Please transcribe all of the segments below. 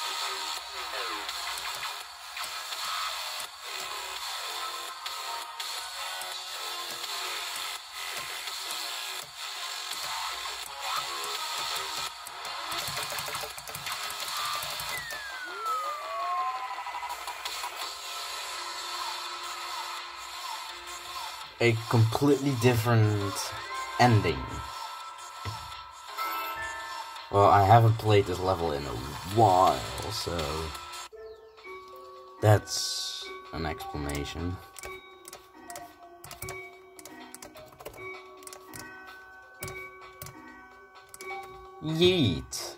A completely different ending. Well, I haven't played this level in a while, so that's an explanation. Yeet!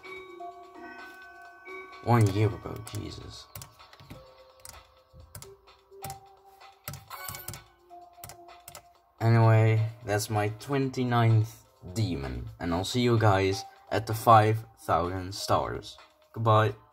1 year ago, Jesus. Anyway, that's my 29th demon, and I'll see you guys at the 5,000 stars. Goodbye.